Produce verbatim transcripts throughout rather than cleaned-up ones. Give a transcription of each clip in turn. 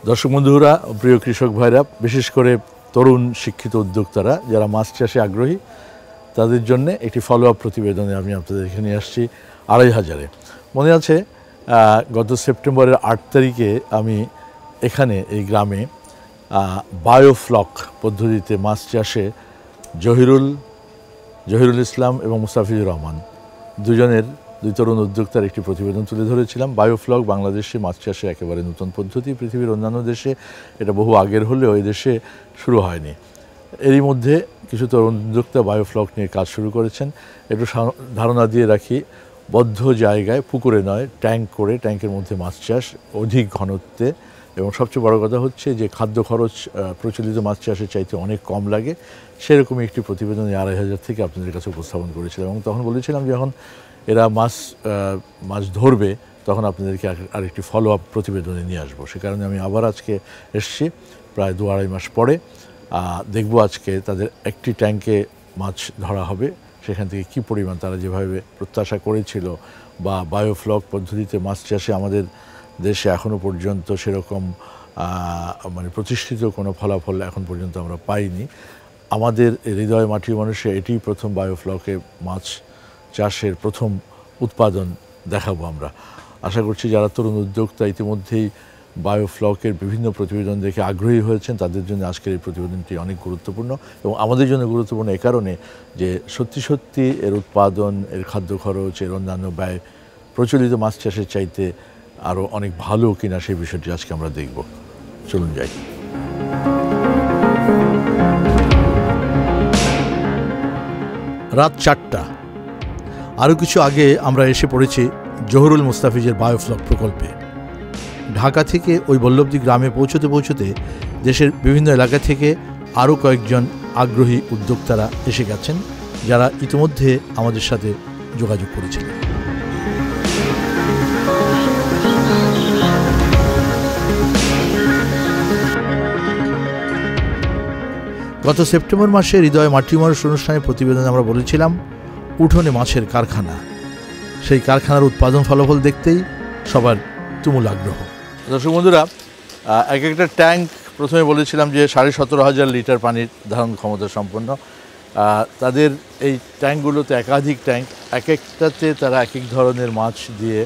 দর্শক বন্ধুরা, প্রিয় কৃষক ভাইরা, বিশেষ করে তরুণ শিক্ষিত উদ্যোক্তারা যারা মাছ চাষে আগ্রহী, তাদের জন্য একটি ফলো আপ প্রতিবেদনে আমি আপনাদের এখানে নিয়ে আসছি আড়াই হাজারে। মনে আছে গত সেপ্টেম্বরের আট তারিখে আমি এখানে এই গ্রামে বায়োফ্লক পদ্ধতিতে মাছ চাষে জহিরুল জহিরুল ইসলাম এবং মুস্তাফিজুর রহমান দুজনের দুই তরুণ উদ্যোক্তার একটি প্রতিবেদন তুলে ধরেছিলাম। বায়োফ্লক বাংলাদেশে মাছ চাষে একেবারে নতুন পদ্ধতি। পৃথিবীর অন্যান্য দেশে এটা বহু আগের হলেও এই দেশে শুরু হয়নি। এরই মধ্যে কিছু তরুণ উদ্যোক্তা বায়োফ্লক নিয়ে কাজ শুরু করেছেন। একটু ধারণা দিয়ে রাখি, বদ্ধ জায়গায়, পুকুরে নয়, ট্যাঙ্ক করে, ট্যাঙ্কের মধ্যে মাছ চাষ অধিক ঘনত্বে, এবং সবচেয়ে বড় কথা হচ্ছে যে খাদ্য খরচ প্রচলিত মাছ চাষের চাইতে অনেক কম লাগে। সেরকমই একটি প্রতিবেদনে আড়াই হাজার থেকে আপনাদের কাছে উপস্থাপন করেছিলাম, এবং তখন বলেছিলাম যখন এরা মাছ মাছ ধরবে তখন আপনাদেরকে আরেকটি ফলো আপ প্রতিবেদনে নিয়ে আসবো। সে কারণে আমি আবার আজকে এসছি প্রায় দু আড়াই মাস পরে। দেখব আজকে তাদের একটি ট্যাঙ্কে মাছ ধরা হবে, সেখান থেকে কী পরিমাণ তারা যেভাবে প্রত্যাশা করেছিল, বা বায়োফ্লক পদ্ধতিতে মাছ চাষে আমাদের দেশে এখনও পর্যন্ত সেরকম মানে প্রতিষ্ঠিত কোনো ফলাফল এখন পর্যন্ত আমরা পাইনি। আমাদের হৃদয় মাটির মানুষে এটি প্রথম বায়োফ্লকে মাছ চাষের প্রথম উৎপাদন দেখাবো আমরা। আশা করছি যারা তরুণ উদ্যোক্তা ইতিমধ্যেই বায়োফ্লকের বিভিন্ন প্রতিবেদন দেখে আগ্রহী হয়েছেন, তাদের জন্য আজকের এই প্রতিবেদনটি অনেক গুরুত্বপূর্ণ, এবং আমাদের জন্য গুরুত্বপূর্ণ এ কারণে যে সত্যি সত্যি এর উৎপাদন, এর খাদ্য খরচ, এর অন্যান্য ব্যয় প্রচলিত মাছ চাষের চাইতে আরও অনেক ভালো কিনা সেই বিষয়টি আজকে আমরা দেখব। চলুন যাই। রাত চারটা। আরও কিছু আগে আমরা এসে পড়েছি জহুরুল মুস্তাফিজের বায়োফ্লক প্রকল্পে। ঢাকা থেকে ওই বল্লভদী গ্রামে পৌঁছতে পৌঁছতে দেশের বিভিন্ন এলাকা থেকে আরও কয়েকজন আগ্রহী উদ্যোক্তারা এসে গেছেন, যারা ইতিমধ্যে আমাদের সাথে যোগাযোগ করেছিলেন। গত সেপ্টেম্বর মাসে হৃদয় মাটির মানুষ অনুষ্ঠানের প্রতিবেদনে আমরা বলেছিলাম উঠোনে মাছের কারখানা। সেই কারখানার উৎপাদন ফলাফল দেখতেই সবার তুমুল আগ্রহ। দর্শক বন্ধুরা, এক একটা ট্যাঙ্ক প্রথমে বলেছিলাম যে সাড়ে সতেরো হাজার লিটার পানির ধারণ ক্ষমতা সম্পন্ন। তাদের এই ট্যাঙ্কগুলোতে একাধিক ট্যাঙ্ক, এক একটাতে তারা এক এক ধরনের মাছ দিয়ে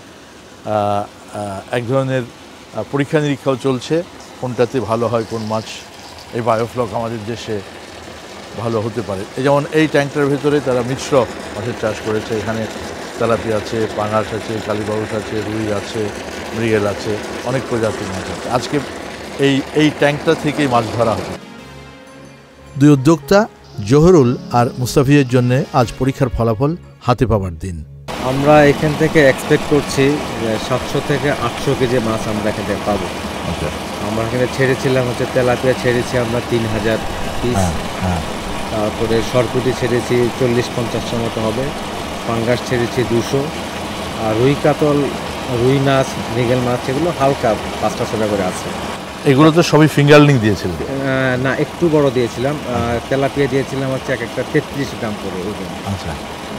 এক ধরনের পরীক্ষা নিরীক্ষাও চলছে, কোনটাতে ভালো হয়, কোন মাছ এই বায়োফ্লক আমাদের দেশে ভালো হতে পারে। এই যেমন এই ট্যাঙ্কটার ভেতরে তারা মিশ্র মাছের চাষ করেছে। এখানে তেলাপি আছে, পাঙাশ আছে, কালীবাউস আছে, রুই আছে, মৃগেল আছে, অনেক প্রজাতির মাছ আছে। আজকে এই এই ট্যাঙ্কটা থেকেই মাছ ধরা হবে। দুই উদ্যোক্তা জহুরুল আর মুস্তাফিজের জন্য আজ পরীক্ষার ফলাফল হাতে পাওয়ার দিন। আমরা এখান থেকে এক্সপেক্ট করছি যে সাতশো থেকে আটশো কেজি মাছ আমরা এখান থেকে পাবো। আচ্ছা, আমরা এখানে ছেড়েছিলাম হচ্ছে তেলাপিয়া ছেড়েছি আমরা তিন হাজার পিস, তারপরে সরপুটি ছেড়েছি চল্লিশ পঞ্চাশটার মতো হবে, পাঙ্গাস ছেড়েছি দুশো, আর রুই কাতল, রুই মাছ, মৃগেল মাছ এগুলো হালকা পাঁচটা ছটা করে আছে। এগুলো তো সবই ফিঙ্গারলিং দিয়েছিলেন? না, একটু বড় দিয়েছিলাম। তেলাপিয়া দিয়েছিলাম হচ্ছে এক একটা তেত্রিশ গ্রাম করে ওজন। আচ্ছা,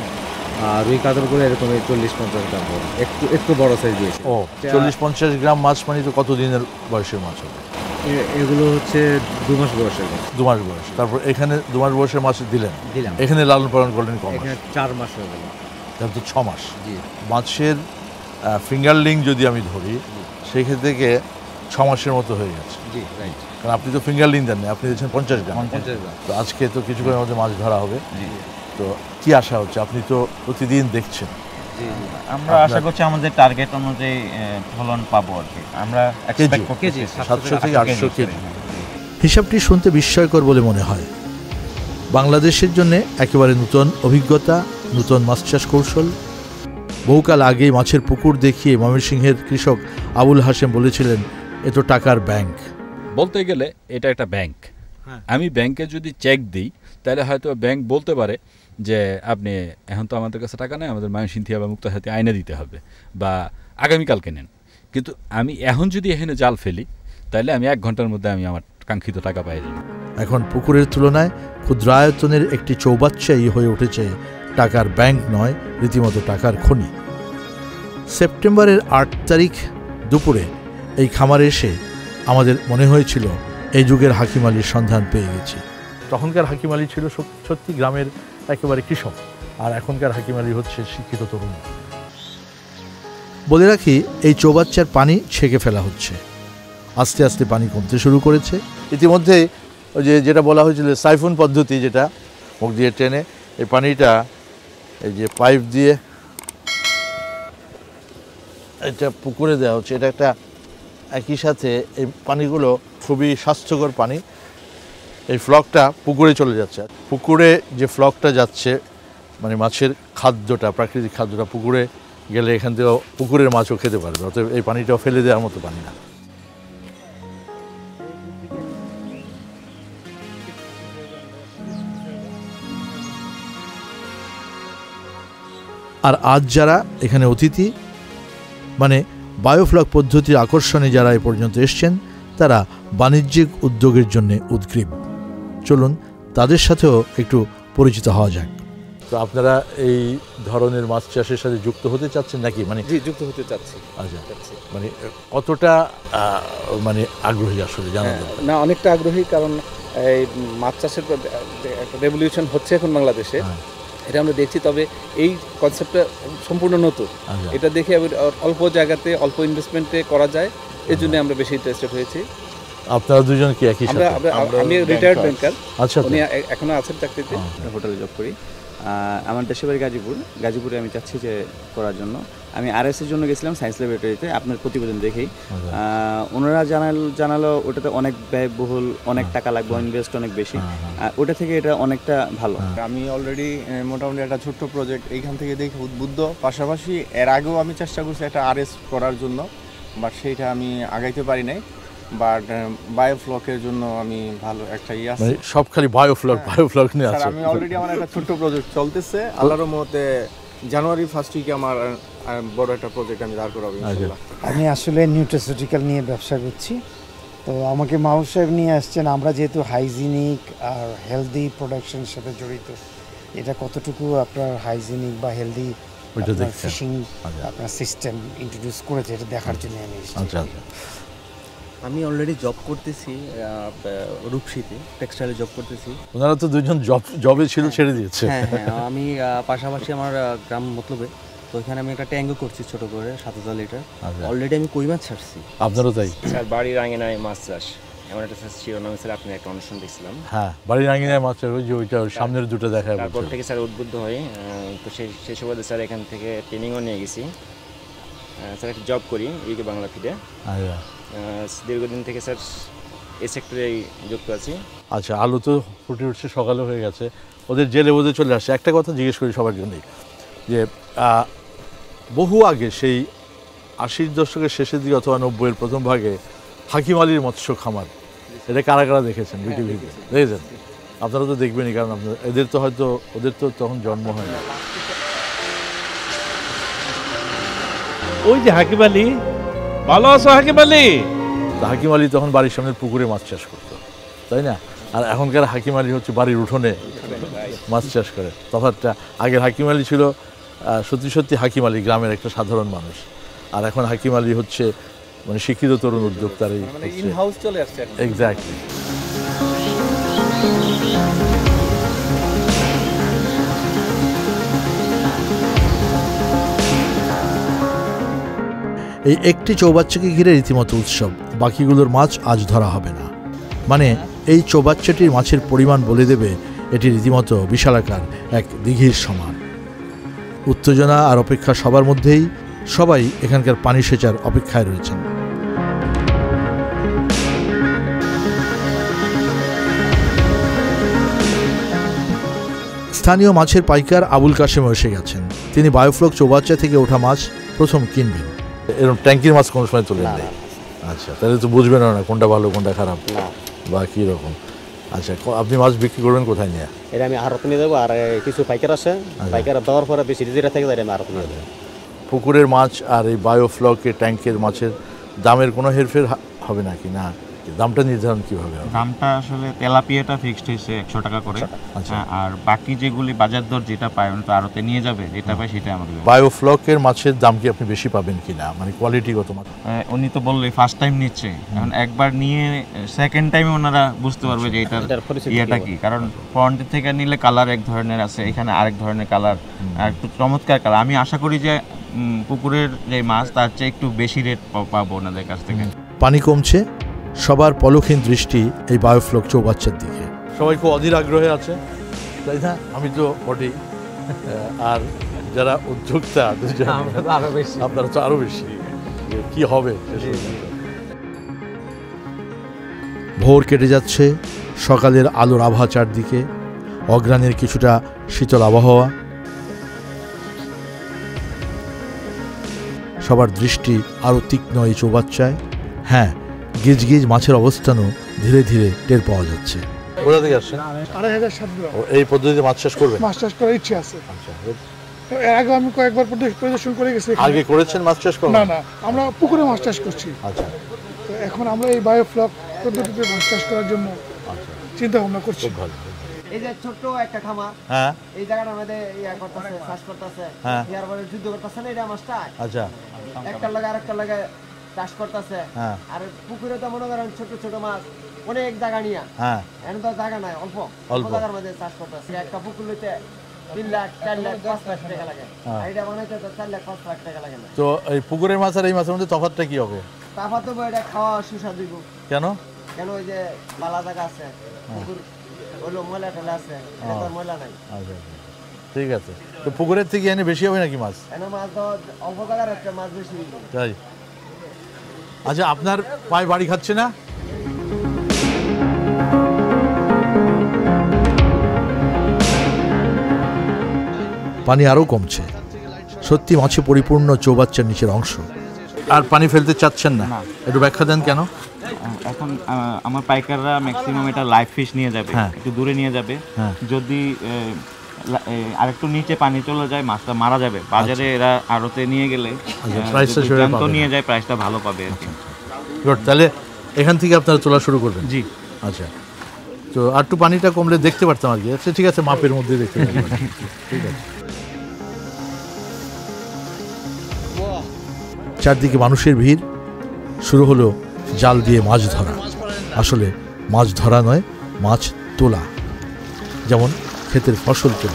আর রুই কাতলগুলো এরকম চল্লিশ পঞ্চাশ গ্রাম করে, একটু একটু বড় সাইজ দিয়েছি। ও, চল্লিশ পঞ্চাশ গ্রাম মাছ মানে তো কত দিনের বয়সের মাছ হবে? এগুলো হচ্ছে দু মাস বয়সের। দু মাস বয়স। তারপর এখানে দু মাস বয়সের মাছ দিলেন? দিলাম। এখানে লালন পালন করলেন কম? চার মাস হয়ে গেল। তাহলে তো ছ মাস। জি। মাছের ফিঙ্গারলিং যদি আমি ধরি সেক্ষেত্রে থেকে ছ মাসের মতো হয়ে গেছে। জি, রাইট। কারণ আপনি তো ফিঙ্গারলিং দেন না, আপনি দিয়েছেন পঞ্চাশ গ্রাম। পঞ্চাশ গ্রাম। তো আজকে তো কিছুক্ষণের মধ্যে মাছ ধরা হবে। জি। তো কি আশা হচ্ছে? আপনি তো প্রতিদিন দেখছেন। জি, আমরা আশা করছি আমাদের টার্গেট অনুযায়ী ফলন পাবো আর কি। আমরা এক্সপেক্ট করছি সাতশো থেকে আটশো কেজি। হিসাবটি শুনতে বিস্ময়কর বলে মনে হয়। বাংলাদেশের জন্য একেবারে নতুন অভিজ্ঞতা, নতুন মাছ চাষ কৌশল। বহুকাল আগেই মাছের পুকুর দেখিয়ে ময়মনসিংহের কৃষক আবুল হাশেম বলেছিলেন এ তো টাকার ব্যাংক। বলতে গেলে এটা একটা ব্যাংক। আমি ব্যাংকে যদি চেক দিই তাহলে হয়তো ব্যাংক বলতে পারে যে আপনি এখন তো আমাদের কাছে টাকা নেই, আমাদের ময়মনসিংহ বা মুক্তাহাতি আইনে দিতে হবে, বা আগামীকালকে নেন। কিন্তু আমি এখন যদি এখানে জাল ফেলি তাহলে আমি এক ঘন্টার মধ্যে আমি আমার কাঙ্ক্ষিত টাকা পাই যাব। এখন পুকুরের তুলনায় ক্ষুদ্রায়তনের একটি চৌবাচ্চাই হয়ে উঠেছে টাকার ব্যাংক নয়, রীতিমতো টাকার খনি। সেপ্টেম্বরের আট তারিখ দুপুরে এই খামারে এসে আমাদের মনে হয়েছিল এই যুগের হাকিম আলীর সন্ধান পেয়ে গেছি। তখনকার হাকিম আলী ছিল সত্যি গ্রামের একেবারে কৃষক, আর এখনকার হাকিম আলী হচ্ছে শিক্ষিত তরুণ। বলে রাখি, এই চৌবাচ্চার পানি ছেঁকে ফেলা হচ্ছে, আস্তে আস্তে পানি কমতে শুরু করেছে। ইতিমধ্যে ওই যে যেটা বলা হয়েছিল সাইফুন পদ্ধতি, যেটা মুখ দিয়ে টেনে এই পানিটা এই যে পাইপ দিয়ে এটা পুকুরে দেওয়া হচ্ছে। এটা একটা একই সাথে এই পানিগুলো খুবই স্বাস্থ্যকর পানি। এই ফ্লকটা পুকুরে চলে যাচ্ছে। পুকুরে যে ফ্লকটা যাচ্ছে মানে মাছের খাদ্যটা, প্রাকৃতিক খাদ্যটা পুকুরে গেলে এখান থেকে পুকুরের মাছও খেতে পারবে, অতএব এই পানিটাও ফেলে দেওয়ার মতো পানি না। আর আজ যারা এখানে অতিথি, মানে বায়োফ্লক পদ্ধতির আকর্ষণে যারা এ পর্যন্ত এসছেন, তারা বাণিজ্যিক উদ্যোগের জন্য উদ্গ্রীব। চলুন তাদের সাথেও একটু পরিচিত হওয়া যাক। তো আপনারা এই ধরনের মাছ চাষের সাথে যুক্ত হতে চাচ্ছেন নাকি? মানে জি, যুক্ত হতে চাচ্ছি। আচ্ছা, মানে কতটা মানে আগ্রহী আসলে জানা দরকার। না, অনেকটা আগ্রহী, কারণ এই মাছ চাষের একটা রেভলিউশন হচ্ছে এখন বাংলাদেশে, এটা আমরা দেখছি। তবে এই কনসেপ্টটা সম্পূর্ণ নতুন, এটা দেখে অল্প জায়গাতে অল্প ইনভেস্টমেন্টে করা যায়, এই জন্য আমরা বেশি ইন্টারেস্টেড হয়েছি। আপনারা দুজন কি একই সাথে? আমি রিটায়ার্ড ব্যাংকার, আচ্ছা, উনি এখনো আছেন চাকরিতে, হোটেলে জব করি। আমার দেশের বাড়ি গাজীপুর। গাজীপুরে আমি চাচ্ছি যে করার জন্য। আমি আর এস এর জন্য গেছিলাম সায়েন্স ল্যাবরেটরিতে, আপনার প্রতিবেদন দেখেই। ওনারা জানাল জানালো ওটাতে অনেক ব্যয়বহুল, অনেক টাকা লাগবে, ইনভেস্ট অনেক বেশি। ওটা থেকে এটা অনেকটা ভালো। আমি অলরেডি মোটামুটি একটা ছোট্ট প্রজেক্ট এইখান থেকে দেখে উদ্বুদ্ধ। পাশাপাশি এর আগেও আমি চেষ্টা করছি একটা আর এস করার জন্য, বাট সেইটা আমি আগাইতে পারি নাই। বাট বায়োফ্লকের জন্য আমি ভালো একটা ইয়ে আছে, সব খালি বায়োফ্লক বায়োফ্লক নিয়ে আছে। আমি অলরেডি আমার একটা ছোট্ট প্রজেক্ট চলতেছে। আল্লাহর রহমতে জানুয়ারি ফার্স্ট উইকে আমার বড় একটা প্রজেক্ট আমি দাঁড় করাবো ইনশাআল্লাহ। আমি আসলে নিউট্রাসিউটিক্যাল নিয়ে ব্যবসা করছি। তো আমাকে মাহবুব সাহেব নিয়ে আসছেন। আমরা যেহেতু হাইজিনিক আর হেলদি প্রোডাকশনের সাথে জড়িত, এটা কতটুকু আপনার হাইজিনিক বা হেলদি ফিশিং আপনার সিস্টেম ইন্ট্রোডিউস করেছে, এটা দেখার জন্য আমি এসেছি। আচ্ছা আচ্ছা। আমি অলরেডি জব করতেছি রূপসীতে, টেক্সটাইলে জব করতেছি। ওনারা তো দুজন জব জবে ছিল, ছেড়ে দিয়েছে। হ্যাঁ হ্যাঁ, আমি পাশাপাশি আমার গ্রাম মতলবে, তো এখানে আমি একটা ট্যাঙ্গো করছি ছোট করে সাত হাজার লিটার। অলরেডি আমি কই মাছ ছাড়ছি। আপনারও তাই? স্যার বাড়ির আঙিনায় মাছ চাষ এমন একটা শিরোনামে স্যার আপনি একটা অনুষ্ঠান দেখছিলাম। হ্যাঁ, বাড়ির আঙিনায় মাছ চাষ, ওই যে ওইটা সামনের দুটো দেখায়। তারপর থেকে স্যার উদ্বুদ্ধ হয়ে তো সেই সেই সুবাদে স্যার এখান থেকে ট্রেনিংও নিয়ে গেছি। স্যার একটা জব করি ইউকে বাংলা ফিডে। আচ্ছা, দীর্ঘদিন থেকে স্যার এই সেক্টরেই যুক্ত আছি। আচ্ছা, আলু তো ফুটে উঠছে, সকালে হয়ে গেছে, ওদের জেলে বোধে চলে আসছে। একটা কথা জিজ্ঞেস করি সবার জন্যই, যে বহু আগে সেই আশির দশকের শেষের দিকে অথবা নব্বইয়ের প্রথম ভাগে হাকিম আলীর মৎস্য খামার, এটা কারা কারা দেখেছেন? বিটিভিতে দেখেছেন? আপনারা তো দেখবেনই, কারণ আপনার এদের তো হয়তো ওদের তো তখন জন্ম হয় না। ওই যে হাকিম আলী, ভালো আছো হাকিম আলী? হাকিম আলী তখন বাড়ির সামনে পুকুরে মাছ চাষ করতো, তাই না? আর এখনকার হাকিম আলী হচ্ছে বাড়ির উঠোনে মাছ চাষ করে। তফাৎটা, আগের হাকিম আলী ছিল সত্যি সত্যি হাকিম আলী, গ্রামের একটা সাধারণ মানুষ। আর এখন হাকিম আলী হচ্ছে মানে শিক্ষিত তরুণ উদ্যোক্তারই ইন হাউস চলে আসছে। এক্স্যাক্টলি। এই একটি চৌবাচ্চাকে ঘিরে রীতিমতো উৎসব। বাকিগুলোর মাছ আজ ধরা হবে না, মানে এই চৌবাচ্চাটির মাছের পরিমাণ বলে দেবে এটি রীতিমতো বিশালাকার এক দিঘির সমান। উত্তেজনা আর অপেক্ষা সবার মধ্যেই, সবাই এখানকার পানি সেচার অপেক্ষায় রয়েছেন। স্থানীয় মাছের পাইকার আবুল কাশেম এসে গেছেন। তিনি বায়োফ্লক চৌবাচ্চা থেকে ওঠা মাছ প্রথম কিনবেন। এরকম ট্যাঙ্কির মাছ কোনো সময় তুলে নেয়? আচ্ছা, তাহলে তো বুঝবেন না কোনটা ভালো কোনটা খারাপ বা কী রকম। আচ্ছা, আপনি মাছ বিক্রি করবেন কোথায় নিয়ে? এটা আমি আড়ত নিয়ে যাবো, আর কিছু পাইকার আছে, পাইকার দেওয়ার পরে বেশি যেটা থাকে আমি আড়ত নিয়ে যাবো। পুকুরের মাছ আর এই বায়োফ্লকে ট্যাঙ্কের মাছের দামের কোনো হেরফের হবে নাকি? না, দামটা নির্ধারণ কীভাবে হবে? দামটা আসলে তেলাপিয়াটা ফিক্সড হয়েছে একশো টাকা করে। আচ্ছা। আর বাকি যেগুলি বাজার দর যেটা পায় উনি তো আড়তে নিয়ে যাবে, যেটা পায় সেটা আমাকে দেবে। বায়োফ্লকের মাছের দাম কি আপনি বেশি পাবেন কিনা, মানে কোয়ালিটিগত মাছ? উনি তো বললে ফার্স্ট টাইম নিচ্ছে, এখন একবার নিয়ে সেকেন্ড টাইমে ওনারা বুঝতে পারবে যে এটার ইয়েটা কি, কারণ ফ্রন্টের থেকে নিলে কালার এক ধরনের আছে, এখানে আরেক ধরনের কালার, আর একটু চমৎকার কালার। আমি আশা করি যে পুকুরের যে মাছ তার চেয়ে একটু বেশি রেট পাবো ওনাদের কাছ থেকে। পানি কমছে, সবার পলকহীন দৃষ্টি এই বায়োফ্লক চৌবাচ্চার দিকে। সবাই খুব অধীর আগ্রহে আছে, তাই না? আমি তো বটেই, আর যারা উদ্যোক্তা আপনারা তো আরও বেশি, কি হবে। ভোর কেটে যাচ্ছে, সকালের আলোর আভা চারদিকে, অগ্রাণের কিছুটা শীতল আবহাওয়া, সবার দৃষ্টি আরও তীক্ষ্ণ এই চৌবাচ্চায়। হ্যাঁ, গিজ গিজ মাছের অবস্থানও ধীরে ধীরে টের পাওয়া যাচ্ছে। কোথা থেকে আসছেন? আড়াই হাজার সাত গ্রাম। এই পদ্ধতিতে মাছ চাষ করবেন? মাছ চাষ করার ইচ্ছে আছে। এর আগে আমি কয়েকবার পরিদর্শন করে গেছি। আগে করেছেন মাছ চাষ? না না, আমরা পুকুরে মাছ চাষ করছি। আচ্ছা। তো এখন আমরা এই বায়োফ্লক পদ্ধতিতে মাছ চাষ করার জন্য চিন্তা ভাবনা করছি। খুব ভালো। এই যে ছোট্ট একটা খামার, হ্যাঁ, এই জায়গাটার মধ্যে ইয়া করতেছে, চাষ করতেছে, হ্যাঁ, ইয়ার পরে যুদ্ধ করতেছে না এটা মাছটা। আচ্ছা। একটা লাগে আরেকটা লাগে চাষ করতেছে। হ্যাঁ। আর পুকুরে তো মনে করেন ছোট ছোট মাছ অনেক জায়গা নিয়ে, হ্যাঁ, এখন তো জায়গা নাই, অল্প অল্প জায়গার মধ্যে চাষ করতেছে। একটা পুকুর লইতে তিন লাখ চার লাখ পাঁচ লাখ টাকা লাগে, আর এটা বানাইতে তো চার লাখ পাঁচ লাখ টাকা লাগে না। তো এই পুকুরের মাছ আর এই মাছের মধ্যে তফাৎটা কি হবে? তারপর তো এটা খাওয়া সুস্বাদু। কেন? কেন ওই যে বালা জায়গা আছে, পুকুর হলো ময়লা টলা আছে, এটা তো ময়লা নাই। আচ্ছা, ঠিক আছে। তো পুকুরের থেকে এনে বেশি হবে নাকি মাছ? এনে মাছ তো অল্প জায়গার একটা মাছ বেশি। তাই? আচ্ছা, আপনার পায়ে বাড়ি খাচ্ছে না? পানি আরও কমছে, সত্যি মাছে পরিপূর্ণ চৌবাচ্চার নিচের অংশ। আর পানি ফেলতে চাচ্ছেন না, একটু ব্যাখ্যা দেন কেন? এখন আমার পাইকাররা ম্যাক্সিমাম এটা লাইভ ফিশ নিয়ে যাবে, একটু দূরে নিয়ে যাবে। যদি আরেকটু নিচে পানি চলে যায় মাছটা মারা যাবে, বাজারে এরা আড়তে নিয়ে গেলে জ্যান্ত নিয়ে যায়, প্রাইসটা ভালো পাবে আর কি। তাহলে এখান থেকে আপনারা তোলা শুরু করবেন? জি। আচ্ছা, তো আর একটু পানিটা কমলে দেখতে পারতাম আর কি। আচ্ছা, ঠিক আছে, মাপের মধ্যে দেখতে পারতাম। ঠিক আছে। চারদিকে মানুষের ভিড়, শুরু হলো জাল দিয়ে মাছ ধরা। আসলে মাছ ধরা নয়, মাছ তোলা, যেমন ক্ষেতের ফসল তোলা।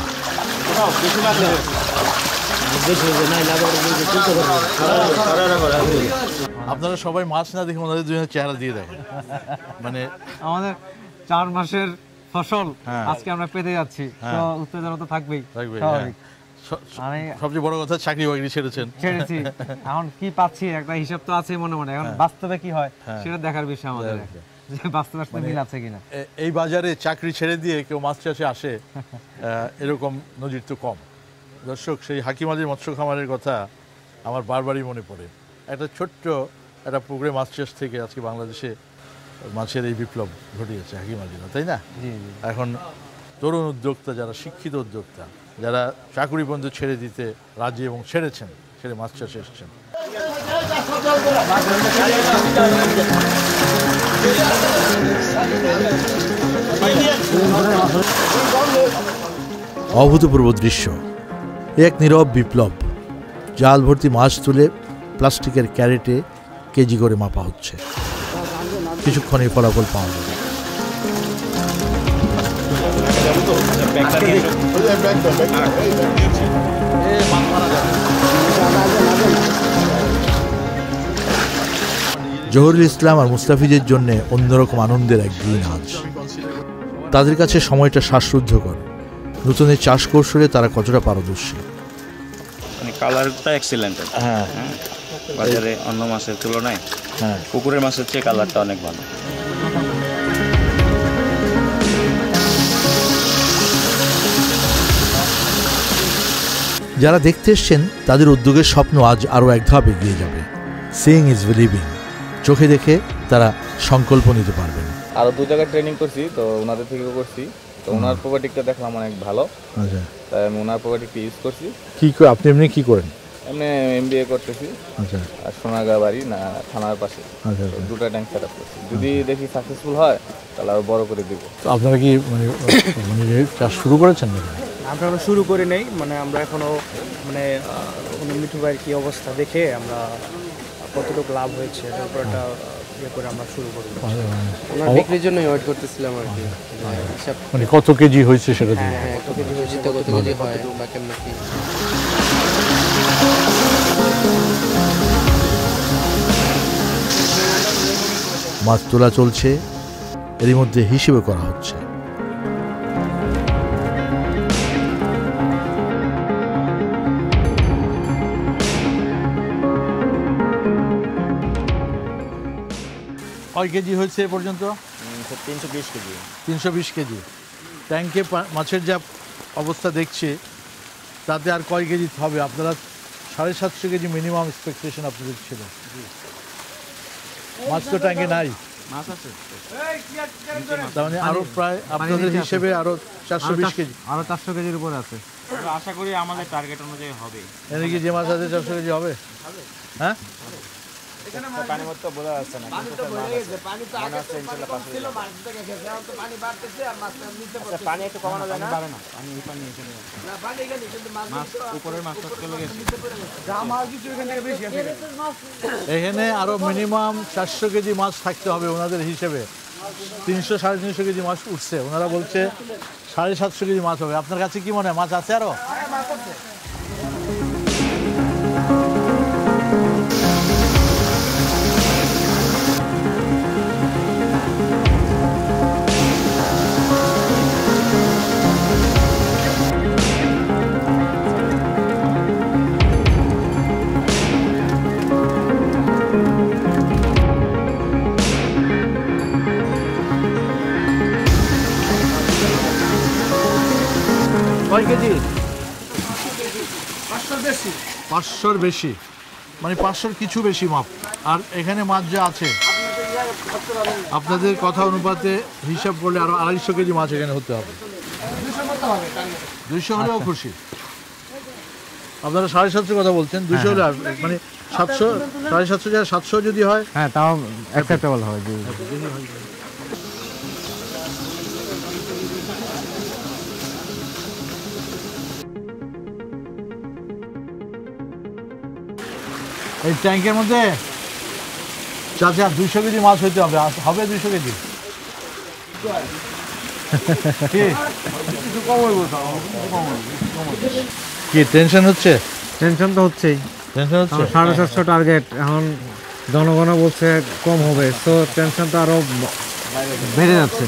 আপনারা সবাই মাছ না দেখে ওনাদের দুজনের চেহারা দিয়ে দেখেন, মানে আমাদের চার মাসের ফসল আজকে আমরা পেতে যাচ্ছি, তো উত্তেজনা তো থাকবেই। সবচেয়ে বড় কথা, চাকরি বাকরি ছেড়েছেন। ছেড়েছি, এখন কি পাচ্ছি একটা হিসাব তো আছে মনে মনে, এখন বাস্তবে কি হয় সেটা দেখার বিষয় আমাদের, যে বাস্তবে আসলে মিল আছে কিনা। এই বাজারে চাকরি ছেড়ে দিয়ে কেউ মাছ চাষে আসে এরকম নজির তো কম। দর্শক, সেই হাকিম আলীর মৎস্য খামারের কথা আমার বারবারই মনে পড়ে। একটা ছোট্ট একটা পুকুরে মাছ চাষ থেকে আজকে বাংলাদেশে মাছের এই বিপ্লব ঘটিয়েছে হাকিম আলীরা, তাই না? এখন তরুণ উদ্যোক্তা, যারা শিক্ষিত উদ্যোক্তা, যারা চাকরি বন্ধু ছেড়ে দিতে রাজি এবং ছেড়েছেন, ছেড়ে মাছ চাষে এসেছেন। অভূতপূর্ব দৃশ্য, এক নীরব বিপ্লব। জাল ভর্তি মাছ তুলে প্লাস্টিকের ক্যারেটে কেজি করে মাপা হচ্ছে। কিছুক্ষণেই ফলাফল পাওয়া যাবে। জহুরুল ইসলাম আর মুস্তাফিজের জন্য অন্যরকম আনন্দের এক দিন আজ। তাদের কাছে সময়টা শ্বাসরুদ্ধকর। নতুনের চাষ কৌশলে তারা কতটা পারদর্শী। মানে কালারটা এক্সিলেন্ট। হ্যাঁ, বাজারে অন্য মাছের তুলনায় হ্যাঁ পুকুরের মাছের চেয়ে কালারটা অনেক ভালো। যারা দেখতে এসছেন তাদের উদ্যোগের স্বপ্ন আজ আরও এক ধাপ এগিয়ে যাবে। Seeing is believing. চোখে দেখে তারা সংকল্প নিতে পারবেন। আরও দু জায়গায় ট্রেনিং করছি, তো ওনাদের থেকেও করছি, তো ওনার প্রোবায়োটিকটা দেখলাম অনেক ভালো। আচ্ছা, তাই আমি ওনার প্রোবায়োটিকটা ইউজ করছি। কি আপনি এমনি কি করেন? এমনি এমবিএ করতেছি। আচ্ছা। আর সোনাগাঁ বাড়ি না থানার পাশে। আচ্ছা, আচ্ছা। দুটো ট্যাঙ্ক সেট আপ করছি। যদি দেখি সাকসেসফুল হয় তাহলে আরো বড় করে দিব। তো আপনারা কি মানে মানে চাষ শুরু করেছেন নাকি? আমরা এখনো শুরু করি নাই, মানে আমরা এখনো মানে উনি মিঠু ভাইয়ের কি অবস্থা দেখে আমরা কতটুকু লাভ হয়েছে এর উপর একটা ইয়ে করে আমরা শুরু করব। ওনার বিক্রির জন্য ওয়েট করতেছিলাম আর কি, মানে কত কেজি হয়েছে সেটা দিয়ে। হ্যাঁ, কত কেজি হয়েছে, কত কেজি হয় বা কেমন কি। মাছ তোলা চলছে, এরই মধ্যে হিসেবে করা হচ্ছে। কয় কেজি হয়েছে এ পর্যন্ত? তিনশো বিশ কেজি। তিনশো বিশ কেজি। ট্যাঙ্কে মাছের যা অবস্থা দেখছে তাতে আর কয় কেজি হবে? আপনারা সাড়ে সাতশো কেজি মিনিমাম এক্সপেকটেশন আপনাদের ছিল। মাছ তো ট্যাঙ্কে নাই, তার মানে আরো প্রায় আপনাদের হিসেবে আরো চারশো বিশ কেজি, আরো চারশো কেজির উপরে আছে। আশা করি আমাদের টার্গেট অনুযায়ী হবে। এনে কি যে মাছ আছে চারশো কেজি হবে? হ্যাঁ, পানি মতো বোঝা যাচ্ছে না, কিন্তু পানি তো আগে ছিল, মাছ থেকে গেছে, এখন তো পানি বাড়তেছে আর মাছ নিচে পড়ছে। পানি একটু কমানো যায় না? বাড়ে না, পানি এই পানি এখানে না, পানি এখানে কিন্তু মাছ উপরের মাছটা চলে গেছে, যা মাছ কিছু এখান থেকে বেশি আছে। এখানে আরো মিনিমাম চারশো কেজি মাছ থাকতে হবে ওনাদের হিসেবে। তিনশো সাড়ে তিনশো কেজি মাছ উঠছে, ওনারা বলছে সাড়ে সাতশো কেজি মাছ হবে। আপনার কাছে কি মনে হয় মাছ আছে আরো? কয় কেজি? পাঁচশোর বেশি, মানে পাঁচশোর কিছু বেশি মাপ। আর এখানে মাছ যা আছে আপনাদের কথা অনুপাতে হিসাব করলে আরো আড়াইশো কেজি মাছ এখানে হতে হবে। দুইশো হলেও খুশি। আপনারা সাড়ে সাতশো কথা বলছেন, দুইশো হলে মানে সাতশো, সাড়ে সাতশো যা সাতশো যদি হয়, হ্যাঁ তাও অ্যাকসেপ্টেবল হয়। এই ট্যাঙ্কের মধ্যে চাচা দুইশো কেজি মাছ হইতে হবে, হবে দুইশো কেজি? কি টেনশন হচ্ছে? টেনশন তো হচ্ছেই, টেনশন হচ্ছে। সাড়ে সাতশো টার্গেট, এখন জনগণ বলছে কম হবে, তো টেনশন তো আরো বেড়ে যাচ্ছে।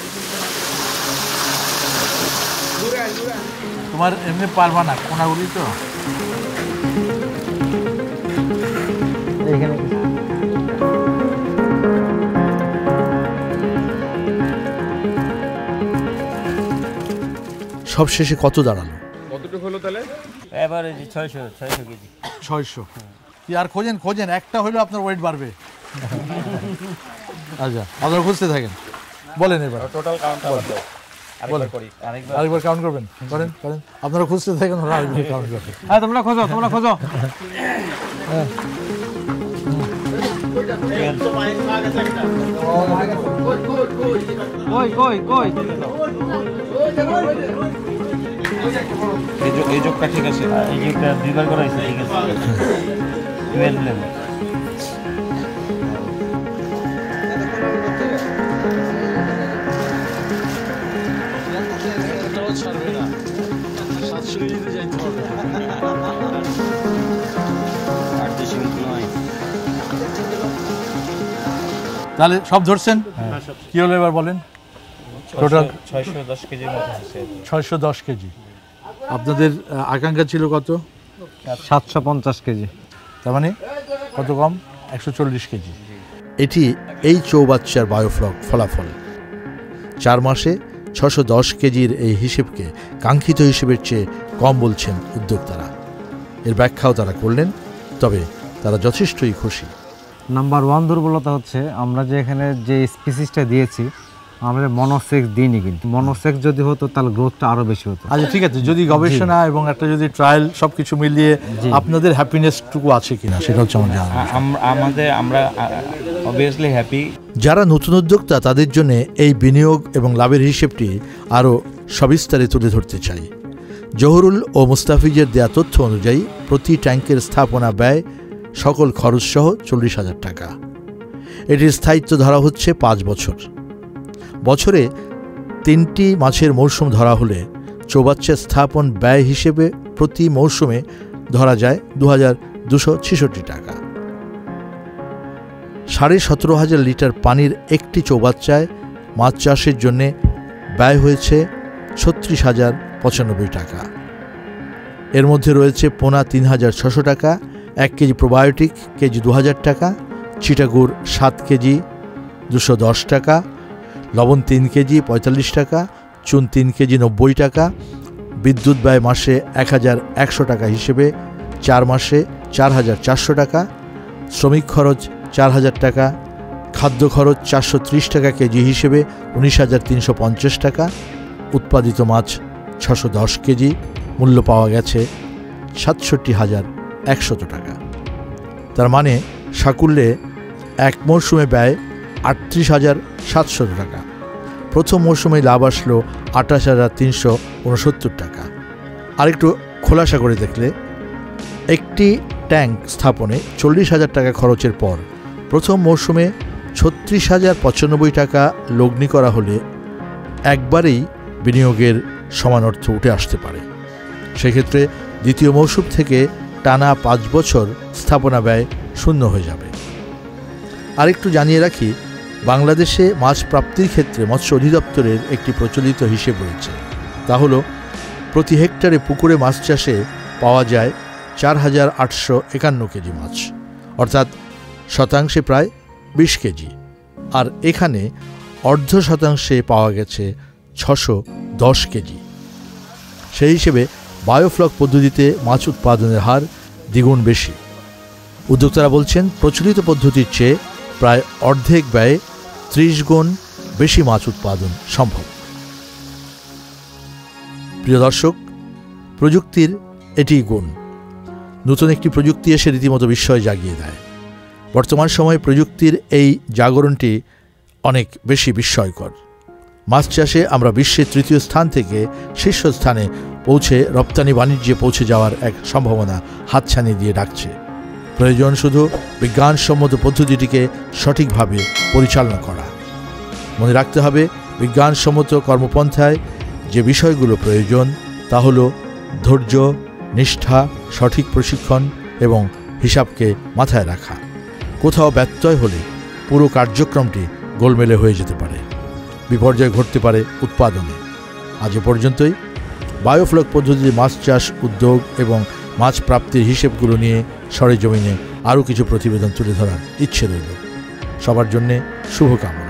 তোমার এমনি পারবা না কোনাগুলি তো এইখানে। সব শেষে কত দাঁড়ালো? কতটুকু হলো তাহলে? এবারে ছয়শো ছয়শো কেজি। ছয়শো কি আর খোঁজেন খোঁজেন, একটা হলেও আপনার ওয়েট বাড়বে। আচ্ছা, আপনারা খুঁজতে থাকেন, বলেন এবার টোটাল কাউন্ট আরেকবার করি, আরেকবার কাউন্ট করবেন, করেন করেন আপনারা খুঁজতে থাকেন, ওরা আরেকবার কাউন্ট করবে। হ্যাঁ তোমরা খোঁজো, তোমরা খোঁজো। কই কই কই এই যোগটা ঠিক আছে, এই যোগটা দুইবার করা হয়েছে, ঠিক আছে। Twelve level. তাহলে সব ধরছেন? কি হলো এবার বলেন? টোটাল ছয়শো দশ কেজির মতো আছে। ছয়শো দশ কেজি। আপনাদের আকাঙ্ক্ষা ছিল কত? সাতশো পঞ্চাশ কেজি। তার মানে কত কম? একশো চল্লিশ কেজি। এটি এই চৌবাচ্চার বায়োফ্লক ফলাফল। চার মাসে ছশো দশ কেজির এই হিসেবকে কাঙ্ক্ষিত হিসেবের চেয়ে কম বলছেন উদ্যোক্তারা। এর ব্যাখ্যাও তারা করলেন, তবে তারা যথেষ্টই খুশি। নাম্বার ওয়ান দুর্বলতা হচ্ছে আমরা যে এখানে যে স্পিসিসটা দিয়েছি আমাদের মনোসেক্স দিইনি, কিন্তু মনোসেক্স যদি হতো তাহলে গ্রোথটা আরো বেশি হতো। আচ্ছা ঠিক আছে, যদি গবেষণা এবং একটা যদি ট্রায়াল সবকিছু মিলিয়ে আপনাদের হ্যাপিনেসটুকু আছে কিনা সেটা হচ্ছে আমার জানা। আমাদের আমরা অবভিয়াসলি হ্যাপি। যারা নতুন উদ্যোক্তা তাদের জন্য এই বিনিয়োগ এবং লাভের হিসেবটি আরও সবিস্তারে তুলে ধরতে চাই। জহুরুল ও মুস্তাফিজের দেয়া তথ্য অনুযায়ী প্রতি ট্যাঙ্কের স্থাপনা ব্যয় সকল খরচসহ চল্লিশ হাজার টাকা। এটির স্থায়িত্ব ধরা হচ্ছে পাঁচ বছর। বছরে তিনটি মাছের মৌসুম ধরা হলে চৌবাচ্চা স্থাপন ব্যয় হিসেবে প্রতি মৌসুমে ধরা যায় দু হাজার দুশো ছেষট্টি টাকা। সাড়ে সতেরো হাজার লিটার পানির একটি চৌবাচ্চায় মাছ চাষের জন্যে ব্যয় হয়েছে ছত্রিশ হাজার পঁচানব্বই টাকা। এর মধ্যে রয়েছে পোনা তিন হাজার ছশো টাকা, এক কেজি প্রোবায়োটিক কেজি দু হাজার টাকা, চিটাগুড় সাত কেজি দুশো দশ টাকা, লবণ তিন কেজি পঁয়তাল্লিশ টাকা, চুন তিন কেজি নব্বই টাকা, বিদ্যুৎ ব্যয় মাসে এক হাজার একশো টাকা হিসেবে চার মাসে চার হাজার চারশো টাকা, শ্রমিক খরচ চার হাজার টাকা, খাদ্য খরচ চারশো ত্রিশ টাকা কেজি হিসেবে উনিশ হাজার তিনশো পঞ্চাশ টাকা, উৎপাদিত মাছ ছশো দশ কেজি, মূল্য পাওয়া গেছে সাতষট্টি হাজার একশত টাকা। তার মানে সাকুল্যে এক মরশুমে ব্যয় আটত্রিশ হাজার সাতশত টাকা। প্রথম মরশুমে লাভ আসলো আঠাশ হাজার তিনশো উনসত্তর টাকা। আরেকটু খোলাসা করে দেখলে একটি ট্যাঙ্ক স্থাপনে চল্লিশ হাজার টাকা খরচের পর প্রথম মরশুমে ছত্রিশ হাজার পঁচানব্বই টাকা লগ্নি করা হলে একবারেই বিনিয়োগের সমান অর্থ উঠে আসতে পারে। সেক্ষেত্রে দ্বিতীয় মৌসুম থেকে টানা পাঁচ বছর স্থাপনা ব্যয় শূন্য হয়ে যাবে। আরেকটু জানিয়ে রাখি, বাংলাদেশে মাছ প্রাপ্তির ক্ষেত্রে মৎস্য অধিদপ্তরের একটি প্রচলিত হিসেব রয়েছে। তা হল প্রতি হেক্টরে পুকুরে মাছ চাষে পাওয়া যায় চার হাজার আটশো একান্ন কেজি মাছ, অর্থাৎ শতাংশে প্রায় বিশ কেজি। আর এখানে অর্ধ শতাংশে পাওয়া গেছে ছশো দশ কেজি। সেই হিসেবে বায়োফ্লক পদ্ধতিতে মাছ উৎপাদনের হার দ্বিগুণ বেশি। উদ্যোক্তারা বলছেন প্রচলিত পদ্ধতির চেয়ে প্রায় অর্ধেক ব্যয়ে ত্রিশ গুণ বেশি মাছ উৎপাদন সম্ভব। প্রিয় দর্শক, প্রযুক্তির এটিই গুণ। নতুন একটি প্রযুক্তি এসে রীতিমতো বিস্ময় জাগিয়ে দেয়। বর্তমান সময়ে প্রযুক্তির এই জাগরণটি অনেক বেশি বিস্ময়কর। মাছ চাষে আমরা বিশ্বের তৃতীয় স্থান থেকে শীর্ষস্থানে পৌঁছে রপ্তানি বাণিজ্যে পৌঁছে যাওয়ার এক সম্ভাবনা হাতছানি দিয়ে ডাকছে। প্রয়োজন শুধু বিজ্ঞানসম্মত পদ্ধতিটিকে সঠিকভাবে পরিচালনা করা। মনে রাখতে হবে, বিজ্ঞানসম্মত কর্মপন্থায় যে বিষয়গুলো প্রয়োজন তা হল ধৈর্য, নিষ্ঠা, সঠিক প্রশিক্ষণ এবং হিসাবকে মাথায় রাখা। কোথাও ব্যত্যয় হলে পুরো কার্যক্রমটি গোলমেলে হয়ে যেতে পারে, বিপর্যয় ঘটতে পারে উৎপাদনে। আজ এ পর্যন্তই। বায়োফ্লক পদ্ধতিতে মাছ চাষ উদ্যোগ এবং মাছ প্রাপ্তির হিসেবগুলো নিয়ে সরেজমিনে আরও কিছু প্রতিবেদন তুলে ধরার ইচ্ছে রইল। সবার জন্যে শুভকামনা।